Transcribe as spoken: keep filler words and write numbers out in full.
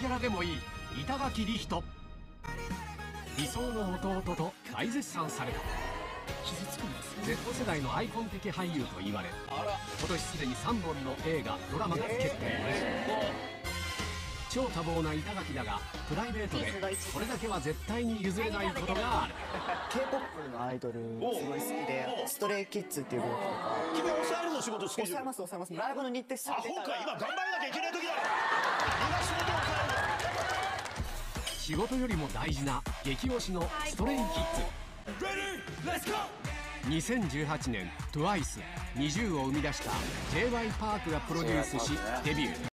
キャラでもいい板垣李光人。理想の弟と大絶賛された Z 世代のアイコン的俳優と言われ、今年すでにさんぼんの映画ドラマが決定。超多忙な板垣だが、プライベートでこれだけは絶対に譲れないことがある。 ケーポップ のアイドルすごい好きで、ストレイキッズっていうグループとか。 君抑えるの仕事スケジュール。 抑えます抑えます。ライブの日程進アめてたら。 ホか、今頑張らなきゃいけない時だろ。今仕事抑えるの。 仕事よりも大事な激推しのストレイキッズ。にせんじゅうはちねん トゥワイス ニジューを生み出した ジェイワイ パークがプロデュースしデビュー。